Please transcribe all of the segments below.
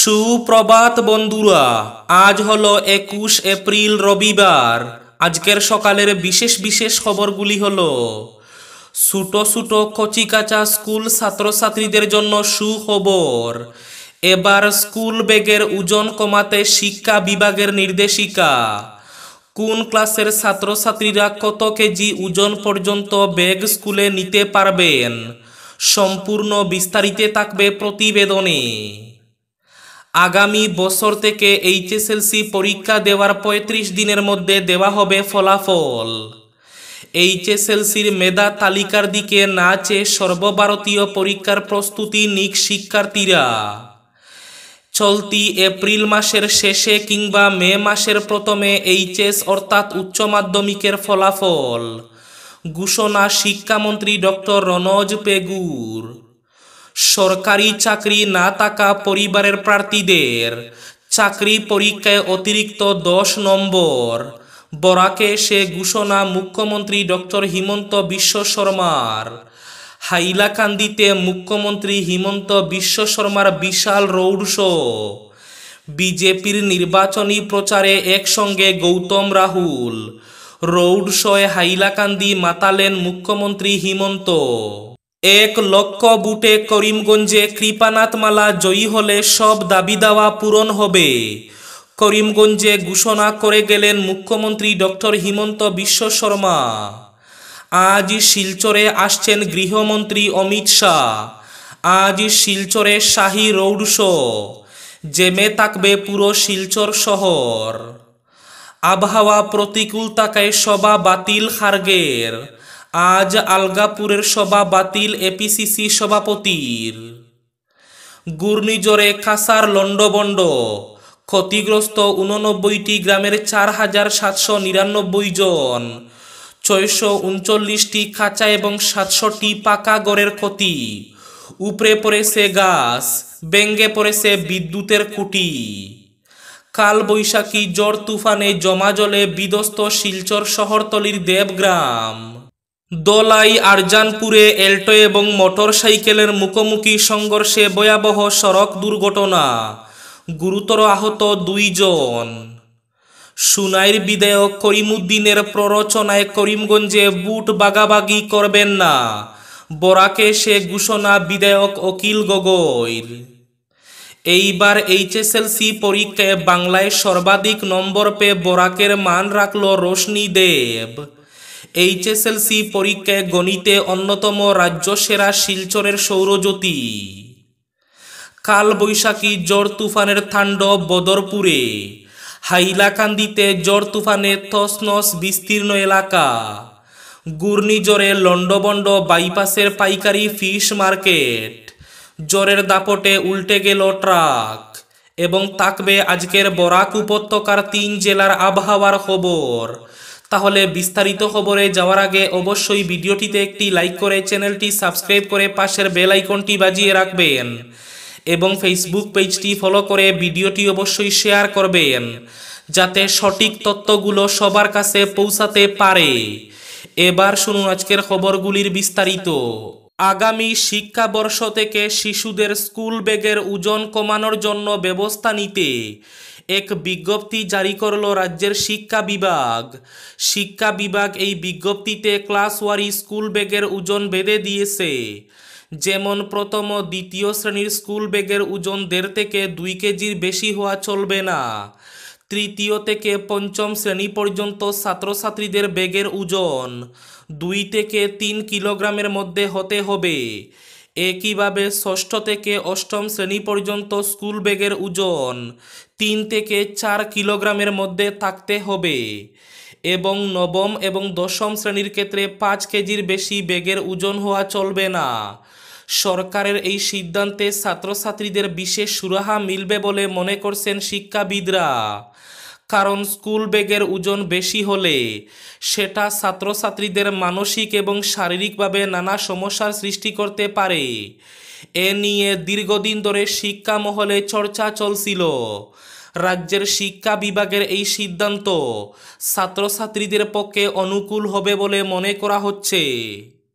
সুপ্রভাত বন্ধুরা, আজ হলো 21 এপ্রিল রবিবার। আজকের সকালের বিশেষ বিশেষ খবরগুলি হলো: ছোট ছোট কচিকাঁচা স্কুল ছাত্রছাত্রীদের জন্য সুখবর। এবার স্কুল ব্যাগের ওজন কমাতে শিক্ষা বিভাগের নির্দেশিকা। কোন ক্লাসের ছাত্রছাত্রীরা কত কেজি ওজন পর্যন্ত ব্যাগ স্কুলে নিতে পারবেন, সম্পূর্ণ বিস্তারিত থাকবে প্রতিবেদনে। আগামী বছর থেকে এইচএসএলসি পরীক্ষা দেওয়ার ৩৫ দিনের মধ্যে দেওয়া হবে ফলাফল। এইচএসএলসির মেধা তালিকার দিকে না চেয়ে সর্বভারতীয় পরীক্ষার প্রস্তুতি নিক শিক্ষার্থীরা। চলতি এপ্রিল মাসের শেষে কিংবা মে মাসের প্রথমে এইচএস অর্থাৎ উচ্চ মাধ্যমিকের ফলাফল ঘোষণা শিক্ষামন্ত্রী ডক্টর রনজ পেগুর। সরকারি চাকরি না থাকা পরিবারের প্রার্থীদের চাকরি পরীক্ষায় অতিরিক্ত 10 নম্বর বরাকে সে ঘোষণা মুখ্যমন্ত্রী ডক্টর হিমন্ত বিশ্ব শর্মার। হাইলাকান্দিতে মুখ্যমন্ত্রী হিমন্ত বিশ্ব শর্মার বিশাল রোড শো। বিজেপির নির্বাচনী প্রচারে একসঙ্গে গৌতম রাহুল। রোড শোয়ে হাইলাকান্দি মাতালেন মুখ্যমন্ত্রী হিমন্ত। 1 লক্ষ ভোটে করিমগঞ্জে কৃপানাথ মালা জয়ী হলে সব দাবি দাওয়া পূরণ হবে। করিমগঞ্জে ঘোষণা করে গেলেন মুখ্যমন্ত্রী ডক্টর হিমন্ত বিশ্ব শর্মা। আজ শিলচরে আসছেন গৃহমন্ত্রী অমিত শাহ। আজ শিলচরে শাহী রোড শো। জেমে থাকবে পুরো শিলচর শহর। আবহাওয়া প্রতিকূল থাকায় সভা বাতিল খার্গের। আজ আলগাপুরের সভা বাতিল এপিসিসি সভাপতির। ঘূর্ণিঝড়ে কাছাড় লন্ডভন্ড। ক্ষতিগ্রস্ত 89টি গ্রামের 4799 জন। 639টি কাঁচা এবং 700টি পাকা ঘরের ক্ষতি। উপড়ে পড়েছে গাছ, ভেঙে পড়েছে বিদ্যুতের খুঁটি। কাল বৈশাখী ঝড় তুফানে জমা জলে বিধ্বস্ত শিলচর শহরতলির দেবগ্রাম। দলাই আরজানপুরে এল্টো এবং মোটর সাইকেলের মুখোমুখি সংঘর্ষে ভয়াবহ সড়ক দুর্ঘটনা, গুরুতর আহত 2 জন। সুনাইর বিধায়ক করিমউদ্দিনের প্ররোচনায় করিমগঞ্জে বুট ভাগাভাগি করবেন না, বরাকে সে ঘোষণা বিধায়ক অখিল গগৈর। এইবার এইচএসএলসি পরীক্ষায় বাংলায় সর্বাধিক নম্বর পেয়ে বরাকের মান রাখল রোশনি দেব। এইচএসএলসি পরীক্ষায় গণিতে অন্যতম রাজ্য সেরা শিলচরের সৌরজ্যোতি। কাল বৈশাখী ঝড় তুফানের তাণ্ডব বদরপুরে। হাইলাকান্দিতে ঝড় তুফানে তছনছ বিস্তীর্ণ এলাকা। ঘূর্ণিঝড়ে লন্ডভন্ড বাইপাসের পাইকারি ফিশ মার্কেট। ঝড়ের দাপটে উল্টে গেল ট্রাক। এবং থাকবে আজকের বরাক উপত্যকার 3 জেলার আবহাওয়ার খবর। তাহলে বিস্তারিত খবরে যাওয়ার আগে অবশ্যই ভিডিওটিতে একটি লাইক করে চ্যানেলটি সাবস্ক্রাইব করে পাশের বেল আইকনটি বাজিয়ে রাখবেন এবং ফেসবুক পেজটি ফলো করে ভিডিওটি অবশ্যই শেয়ার করবেন যাতে সঠিক তথ্যগুলো সবার কাছে পৌঁছাতে পারে। এবার শুনুন আজকের খবরগুলির বিস্তারিত। আগামী শিক্ষাবর্ষ থেকে শিশুদের স্কুল ব্যাগের ওজন কমানোর জন্য ব্যবস্থা নিতে এক বিজ্ঞপ্তি জারি করল রাজ্যের শিক্ষা বিভাগ। শিক্ষা বিভাগ এই বিজ্ঞপ্তিতে ক্লাস ওয়ারি স্কুল ব্যাগের ওজন বেঁধে দিয়েছে। যেমন প্রথম ও দ্বিতীয় শ্রেণীর স্কুল ব্যাগের ওজন 1.5 থেকে 2 কেজির বেশি হওয়া চলবে না। তৃতীয় থেকে পঞ্চম শ্রেণী পর্যন্ত ছাত্রছাত্রীদের ব্যাগের ওজন 2 থেকে 3 কিলোগ্রামের মধ্যে হতে হবে। একইভাবে ষষ্ঠ থেকে অষ্টম শ্রেণী পর্যন্ত স্কুল ব্যাগের ওজন 3 থেকে 4 কিলোগ্রামের মধ্যে থাকতে হবে এবং নবম এবং দশম শ্রেণীর ক্ষেত্রে 5 কেজির বেশি ব্যাগের ওজন হওয়া চলবে না। সরকারের এই সিদ্ধান্তে ছাত্রছাত্রীদের বিশেষ সুরাহা মিলবে বলে মনে করছেন শিক্ষাবিদরা। কারণ স্কুল ব্যাগের ওজন বেশি হলে সেটা ছাত্রছাত্রীদের মানসিক এবং শারীরিকভাবে নানা সমস্যার সৃষ্টি করতে পারে। এ নিয়ে দীর্ঘদিন ধরে শিক্ষা মহলে চর্চা চলছিল। রাজ্যের শিক্ষা বিভাগের এই সিদ্ধান্ত ছাত্রছাত্রীদের পক্ষে অনুকূল হবে বলে মনে করা হচ্ছে।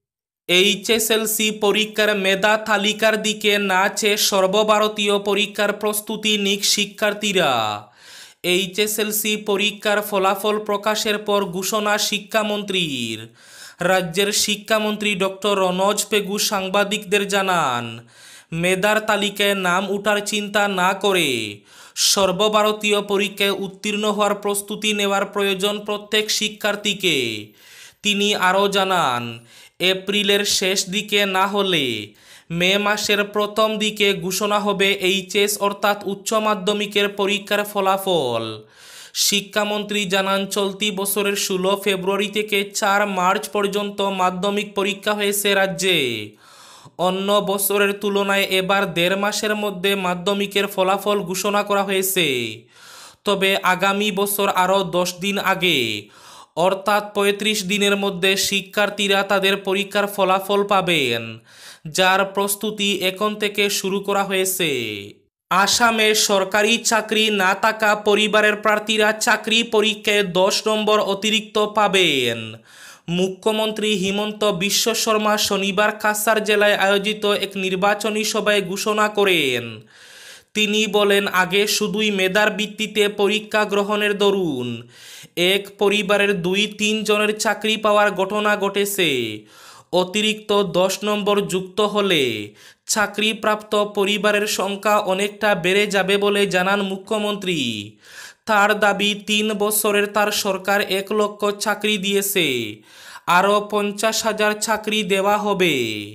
এইচএসএলসি পরীক্ষার মেধা তালিকার দিকে না চেয়ে সর্বভারতীয় পরীক্ষার প্রস্তুতি নিক শিক্ষার্থীরা। এইচএসএলসি পরীক্ষার ফলাফল প্রকাশের পর ঘোষণা শিক্ষামন্ত্রীর। রাজ্যের শিক্ষামন্ত্রী ডক্টর রনোজ পেগু সাংবাদিকদের জানান, মেধার তালিকায় নাম ওঠার চিন্তা না করে সর্বভারতীয় পরীক্ষায় উত্তীর্ণ হওয়ার প্রস্তুতি নেওয়ার প্রয়োজন প্রত্যেক শিক্ষার্থীকে। তিনি আরও জানান, এপ্রিলের শেষ দিকে না হলে মে মাসের প্রথম দিকে ঘোষণা হবে এইচএস অর্থাৎ উচ্চ মাধ্যমিকের পরীক্ষার ফলাফল। শিক্ষামন্ত্রী জানান, চলতি বছরের 16 ফেব্রুয়ারি থেকে 4 মার্চ পর্যন্ত মাধ্যমিক পরীক্ষা হয়েছে রাজ্যে। অন্য বছরের তুলনায় এবার 1.5 মাসের মধ্যে মাধ্যমিকের ফলাফল ঘোষণা করা হয়েছে। তবে আগামী বছর আরও 10 দিন আগে অর্থাৎ 35 দিনের মধ্যে শিক্ষার্থীরা তাদের পরীক্ষার ফলাফল পাবেন, যার প্রস্তুতি এখন থেকে শুরু করা হয়েছে। আসামে সরকারি চাকরি না থাকা পরিবারের প্রার্থীরা চাকরি পরীক্ষায় 10 নম্বর অতিরিক্ত পাবেন। মুখ্যমন্ত্রী হিমন্ত বিশ্ব শর্মা শনিবার কাছাড় জেলায় আয়োজিত এক নির্বাচনী সভায় ঘোষণা করেন। তিনি বলেন, আগে শুধুই মেধার ভিত্তিতে পরীক্ষা গ্রহণের দরুন এক পরিবারের 2-3 জনের চাকরি পাওয়ার ঘটনা ঘটেছে। অতিরিক্ত 10 নম্বর যুক্ত হলে চাকরিপ্রাপ্ত পরিবারের সংখ্যা অনেকটা বেড়ে যাবে বলে জানান মুখ্যমন্ত্রী। তার দাবি, 3 বছরের তার সরকার 1 লক্ষ চাকরি দিয়েছে, আরও 50,000 চাকরি দেওয়া হবে।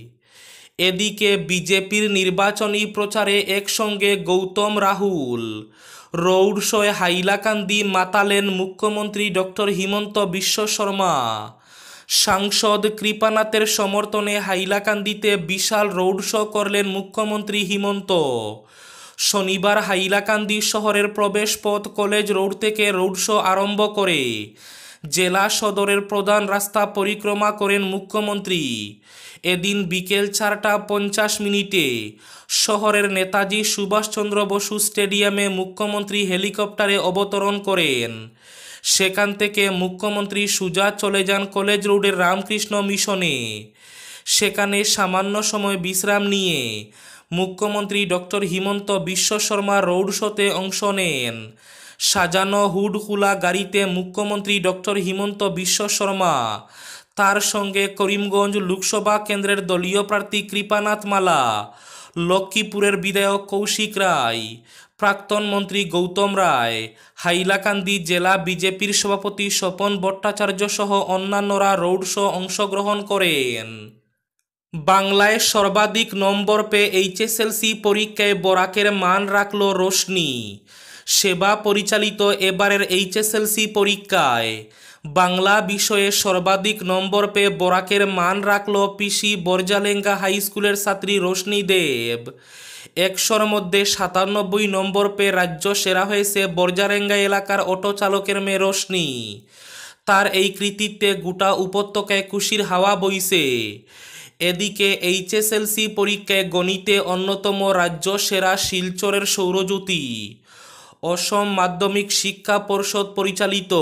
এদিকে বিজেপির নির্বাচনী প্রচারে একসঙ্গে গৌতম রাহুল। রোড শোয়ে হাইলাকান্দি মাতালেন মুখ্যমন্ত্রী ডক্টর হিমন্ত বিশ্ব শর্মা। সাংসদ কৃপানাথের সমর্থনে হাইলাকান্দিতে বিশাল রোড শো করলেন মুখ্যমন্ত্রী হিমন্ত। শনিবার হাইলাকান্দি শহরের প্রবেশপথ কলেজ রোড থেকে রোড শো আরম্ভ করে জেলা সদরের প্রধান রাস্তা পরিক্রমা করেন মুখ্যমন্ত্রী। এদিন বিকেল 4:50 শহরের নেতাজি সুভাষচন্দ্র বসু স্টেডিয়ামে মুখ্যমন্ত্রী হেলিকপ্টারে অবতরণ করেন। সেখান থেকে মুখ্যমন্ত্রী সোজা চলে যান কলেজ রোডের রামকৃষ্ণ মিশনে। সেখানে সামান্য সময় বিশ্রাম নিয়ে মুখ্যমন্ত্রী ডক্টর হিমন্ত বিশ্ব শর্মা রোড শোতে অংশ নেন। সাজানো হুডখোলা গাড়িতে মুখ্যমন্ত্রী ডক্টর হিমন্ত বিশ্ব শর্মা, তার সঙ্গে করিমগঞ্জ লোকসভা কেন্দ্রের দলীয় প্রার্থী কৃপানাথ মালা, লক্ষ্মীপুরের বিধায়ক কৌশিক রায়, প্রাক্তন মন্ত্রী গৌতম রায়, হাইলাকান্দি জেলা বিজেপির সভাপতি স্বপন ভট্টাচার্য সহ অন্যান্যরা রোড শো অংশগ্রহণ করেন। বাংলায় সর্বাধিক নম্বর পেয়ে এইচএসএলসি পরীক্ষায় বরাকের মান রাখল রোশনি। সেবা পরিচালিত এবারের এইচএসএলসি পরীক্ষায় বাংলা বিষয়ে সর্বাধিক নম্বর পেয়ে বরাকের মান রাখল পিসি বরজালেঙ্গা হাই স্কুলের ছাত্রী রোশনি দেব। 100-র মধ্যে 97 নম্বর পেয়ে রাজ্য সেরা হয়েছে বরজালেঙ্গা এলাকার অটো চালকের মেয়ে রোশনি। তার এই কৃতিত্বে গোটা উপত্যকায় খুশির হাওয়া বইছে। এদিকে এইচএসএলসি পরীক্ষায় গণিতে অন্যতম রাজ্য সেরা শিলচরের সৌরজ্যোতি। অসম মাধ্যমিক শিক্ষা পর্ষদ পরিচালিত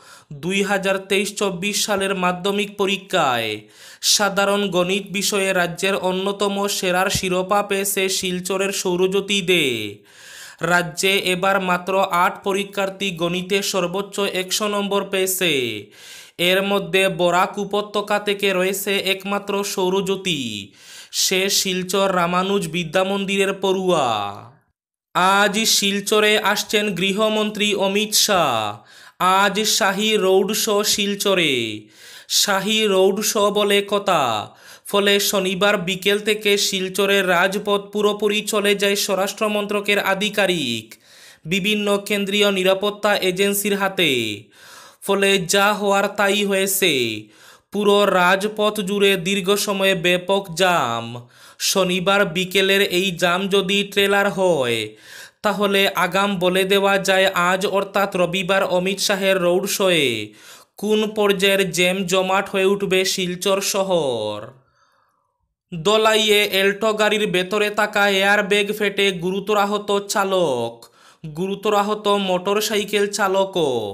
2023-24 সালের মাধ্যমিক পরীক্ষায় সাধারণ গণিত বিষয়ে রাজ্যের অন্যতম সেরার শিরোপা পেয়েছে শিলচরের সৌরজ্যোতি দে। রাজ্যে এবার মাত্র 8 পরীক্ষার্থী গণিতে সর্বোচ্চ 100 নম্বর পেয়েছে। এর মধ্যে বরাক উপত্যকা থেকে রয়েছে একমাত্র সৌরজ্যোতি। সে শিলচর রামানুজ বিদ্যামন্দিরের পড়ুয়া। আজ শিলচরে আসছেন গৃহমন্ত্রী অমিত শাহ। আজ শাহী রোড শো শিলচরে। শাহী রোড শো বলে কথা, ফলে শনিবার বিকেল থেকে শিলচরের রাজপথ পুরোপুরি চলে যায় স্বরাষ্ট্র মন্ত্রকের আধিকারিক, বিভিন্ন কেন্দ্রীয় নিরাপত্তা এজেন্সির হাতে। ফলে যা হওয়ার তাই হয়েছে। পুরো রাজপথ জুড়ে দীর্ঘ সময়ে ব্যাপক জাম। শনিবার বিকেলের এই জাম যদি ট্রেলার হয়, তাহলে আগাম বলে দেওয়া যায় আজ অর্থাৎ রবিবার অমিত শাহের রোড শোয়ে কোন পর্যায়ের জ্যাম জমাট হয়ে উঠবে শিলচর শহর। দলাইয়ে এল্টো গাড়ির ভেতরে থাকা এয়ারব্যাগ ফেটে গুরুতর আহত চালক, গুরুতর আহত মোটরসাইকেল চালকও।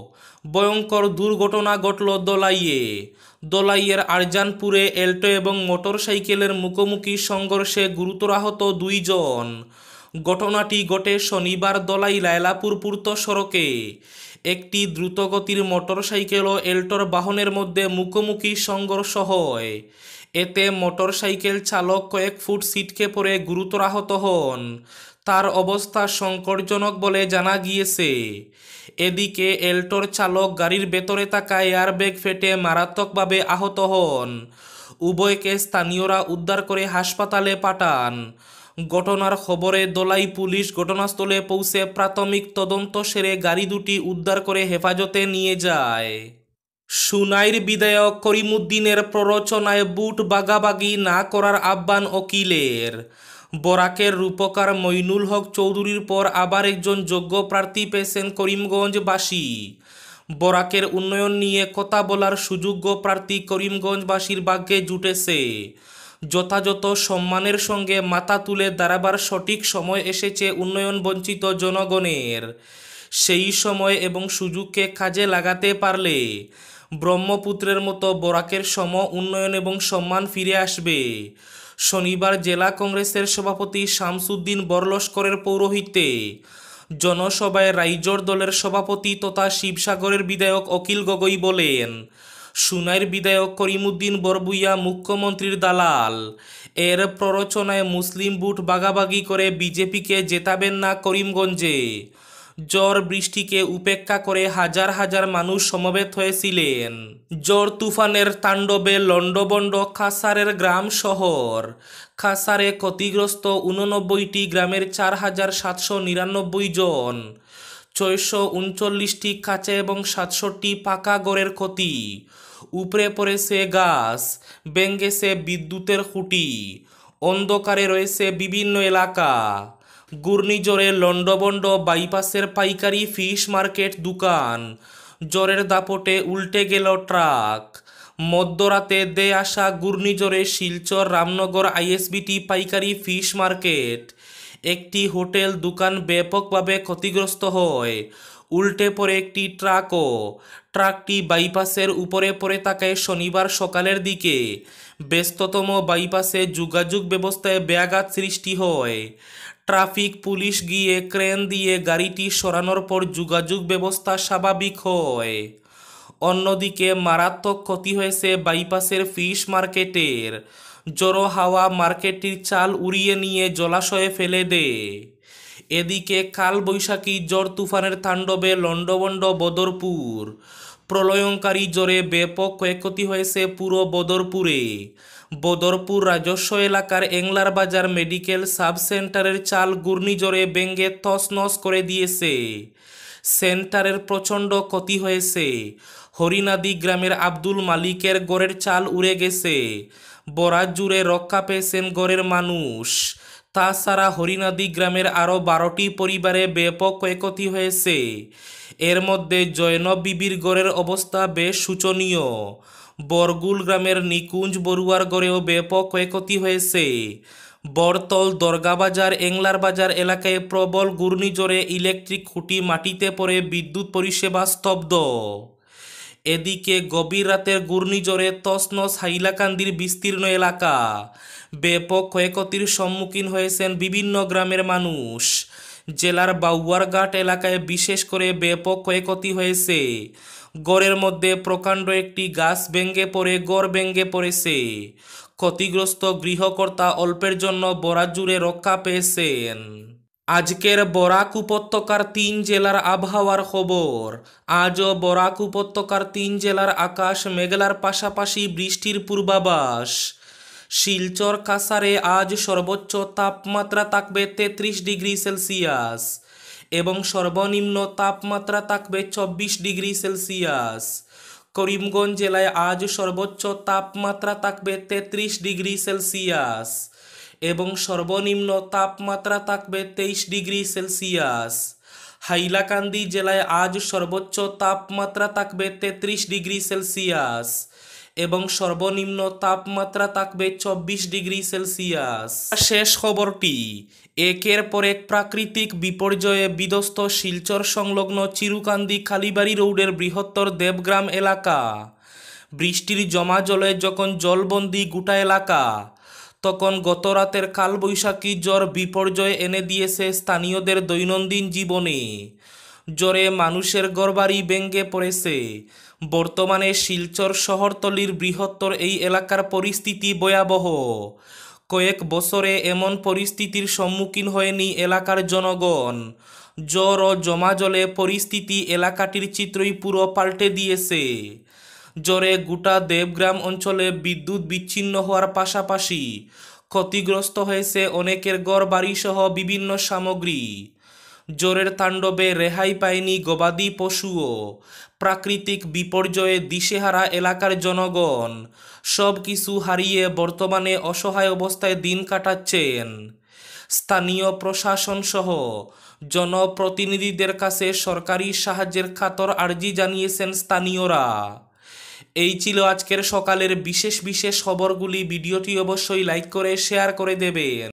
ভয়ঙ্কর দুর্ঘটনা ঘটল দোলাইয়ের আরজানপুরে এল্টো এবং মোটরসাইকেলের মুখোমুখি সংঘর্ষে গুরুতর আহত 2 জন। ঘটনাটি ঘটে শনিবার দোলাই লায়লাপুর পূর্ত সড়কে। একটি দ্রুতগতির মোটরসাইকেল ও এল্টোর বাহনের মধ্যে মুখোমুখি সংঘর্ষ হয়। এতে মোটরসাইকেল চালক কয়েক ফুট ছিটকে পড়ে গুরুতর আহত হন। তার অবস্থা সংকটজনক বলে জানা গিয়েছে। এদিকে এল্টোর চালক গাড়ির ভেতরে থাকা এয়ারব্যাগ ফেটে মারাত্মকভাবে আহত হন। উভয়কে স্থানীয়রা উদ্ধার করে হাসপাতালে পাঠান। ঘটনার খবরে দোলাই পুলিশ ঘটনাস্থলে পৌঁছে প্রাথমিক তদন্ত সেরে গাড়ি দুটি উদ্ধার করে হেফাজতে নিয়ে যায়। সুনাইর বিধায়ক করিমুদ্দিনের প্ররোচনায় বুট বাগাবাগি না করার আহ্বান ওকিলের। বরাকের রূপকার মইনুল হক চৌধুরীর পর আবার একজন যোগ্য প্রার্থী পেয়েছেন করিমগঞ্জবাসী। বরাকের উন্নয়ন নিয়ে কথা বলার সুযোগ্য প্রার্থী করিমগঞ্জবাসীর ভাগ্যে জুটেছে। যথাযথ সম্মানের সঙ্গে মাথা তুলে দাঁড়াবার সঠিক সময় এসেছে উন্নয়ন বঞ্চিত জনগণের। সেই সময় এবং সুযোগকে কাজে লাগাতে পারলে ব্রহ্মপুত্রের মতো বরাকের সম উন্নয়ন এবং সম্মান ফিরে আসবে। শনিবার জেলা কংগ্রেসের সভাপতি শামসুদ্দিন বরলস্করের পৌরোহিত্যে জনসভায় রাইজোর দলের সভাপতি তথা শিবসাগরের বিধায়ক অখিল গগৈ বলেন, সুনাইর বিধায়ক করিমুদ্দিন বরবুইয়া মুখ্যমন্ত্রীর দালাল। এর প্ররোচনায় মুসলিম বুট বাগাবাগি করে বিজেপিকে জেতাবেন না করিমগঞ্জে। ঝড় বৃষ্টিকে উপেক্ষা করে হাজার হাজার মানুষ সমবেত হয়েছিলেন। ঝড় তুফানের তাণ্ডবে লন্ডভন্ড খাসারের গ্রাম শহর। খাসারে ক্ষতিগ্রস্ত 89টি গ্রামের 4799 জন। 639টি কাঁচা এবং 67টি পাকা ঘরের ক্ষতি। উপরে পড়েছে গাছ, ভেঙেছে বিদ্যুতের খুঁটি। অন্ধকারে রয়েছে বিভিন্ন এলাকা। ঘূর্ণিঝড়ে লন্ডভন্ড বাইপাসের পাইকারি ফিশ মার্কেট দোকান। ঝড়ের দাপটে উল্টে গেল ট্রাক। মধ্যরাতে ধেয়ে আসা ঘূর্ণিঝড়ে শিলচর রামনগর আইএসবিটি পাইকারি ফিশ মার্কেট, একটি হোটেল দোকান ব্যাপকভাবে ক্ষতিগ্রস্ত হয়। উল্টে পড়ে একটি ট্রাকও। ট্রাকটি বাইপাসের উপরে পড়ে থাকায় শনিবার সকালের দিকে ব্যস্ততম বাইপাসে যোগাযোগ ব্যবস্থায় ব্যাঘাত সৃষ্টি হয়। ট্রাফিক পুলিশ গিয়ে ক্রেন দিয়ে গাড়িটি সরানোর পর যোগাযোগ ব্যবস্থা স্বাভাবিক হয়। অন্যদিকে মারাত্মক ক্ষতি হয়েছে বাইপাসের ফিশ মার্কেটের। জড়ো হাওয়া মার্কেটটির চাল উড়িয়ে নিয়ে জলাশয়ে ফেলে দেয়। এদিকে কালবৈশাখী ঝড় তুফানের তাণ্ডবে লন্ডভন্ড বদরপুর। প্রলয়ঙ্কারী ঝড়ে ব্যাপক ক্ষয়ক্ষতি হয়েছে পুরো বদরপুর রাজস্ব এলাকার এংলার বাজার মেডিকেল সাব সেন্টারের চাল ঘূর্ণিঝড়ে ভেঙে তছনছ করে দিয়েছে। সেন্টারের প্রচণ্ড ক্ষতি হয়েছে। হরিনাদি গ্রামের আব্দুল মালিকের ঘরের চাল উড়ে গেছে। বরাত জুড়ে রক্ষা পেয়েছেন ঘরের মানুষ। তাছাড়া হরিনাদি গ্রামের আরও 12টি পরিবারে ব্যাপক ক্ষয়ক্ষতি হয়েছে। এর মধ্যে জয়নব বিবির ঘরের অবস্থা বেশ শোচনীয়। বরগুল গ্রামের নিকুঞ্জ বড়ুয়ার ঘরেও ব্যাপক ক্ষয়ক্ষতি হয়েছে। বরতল দরগাবাজার এংলার বাজার এলাকায় প্রবল ঘূর্ণিঝড়ে ইলেকট্রিক খুঁটি মাটিতে পড়ে বিদ্যুৎ পরিষেবা স্তব্ধ। এদিকে গভীর রাতের ঘূর্ণিঝড়ে তছনছ হাইলাকান্দির বিস্তীর্ণ এলাকা। ব্যাপক ক্ষয়ক্ষতির সম্মুখীন হয়েছেন বিভিন্ন গ্রামের মানুষ। জেলার বাউয়ারঘাট এলাকায় বিশেষ করে ব্যাপক ক্ষয়ক্ষতি হয়েছে। গড়ের মধ্যে প্রকাণ্ড একটি গাছ ভেঙে পড়ে গড় ভেঙে পড়েছে। ক্ষতিগ্রস্ত গৃহকর্তা অল্পের জন্য বরাত জুড়ে রক্ষা পেয়েছেন। আজকের বরাক উপত্যকার 3 জেলার আবহাওয়ার খবর। আজও বরাক উপত্যকার 3 জেলার আকাশ মেঘলার পাশাপাশি বৃষ্টির পূর্বাভাস। শিলচর কাছাড়ে আজ সর্বোচ্চ তাপমাত্রা থাকবে 33 ডিগ্রি সেলসিয়াস এবং সর্বনিম্ন তাপমাত্রা থাকবে 24 ডিগ্রি সেলসিয়াস। করিমগঞ্জ জেলায় আজ সর্বোচ্চ তাপমাত্রা থাকবে 33 ডিগ্রি সেলসিয়াস এবং সর্বনিম্ন তাপমাত্রা থাকবে 23 ডিগ্রি সেলসিয়াস। হাইলাকান্দি জেলায় আজ সর্বোচ্চ তাপমাত্রা থাকবে 33 ডিগ্রি সেলসিয়াস এবং সর্বনিম্ন তাপমাত্রা থাকবে 24 ডিগ্রি সেলসিয়াস। শেষ খবরটি, একের পর এক প্রাকৃতিক বিপর্যয়ে বিধ্বস্ত শিলচর সংলগ্ন চিরুকান্দি কালীবাড়ি রোডের বৃহত্তর দেবগ্রাম এলাকা। বৃষ্টির জমা জলে যখন জলবন্দি গোটা এলাকা, তখন গতরাতের কালবৈশাখী ঝড় বিপর্যয় এনে দিয়েছে স্থানীয়দের দৈনন্দিন জীবনে। জ্বরে মানুষের ঘরবাড়ি ভেঙে পড়েছে। বর্তমানে শিলচর শহরতলির বৃহত্তর এই এলাকার পরিস্থিতি ভয়াবহ। কয়েক বছরে এমন পরিস্থিতির সম্মুখীন হয়নি এলাকার জনগণ। জ্বর ও জমা জলে পরিস্থিতি এলাকাটির চিত্রই পুরো পাল্টে দিয়েছে। জ্বরে গোটা দেবগ্রাম অঞ্চলে বিদ্যুৎ বিচ্ছিন্ন হওয়ার পাশাপাশি ক্ষতিগ্রস্ত হয়েছে অনেকের ঘরবাড়ি সহ বিভিন্ন সামগ্রী। জ্বরের তাণ্ডবে রেহাই পায়নি গবাদি পশুও। প্রাকৃতিক বিপর্যয়ে দিশেহারা এলাকার জনগণ সব কিছু হারিয়ে বর্তমানে অসহায় অবস্থায় দিন কাটাচ্ছেন। স্থানীয় প্রশাসন সহ জনপ্রতিনিধিদের কাছে সরকারি সাহায্যের কাতর আর্জি জানিয়েছেন স্থানীয়রা। এই ছিল আজকের সকালের বিশেষ খবরগুলি। ভিডিওটি অবশ্যই লাইক করে শেয়ার করে দেবেন।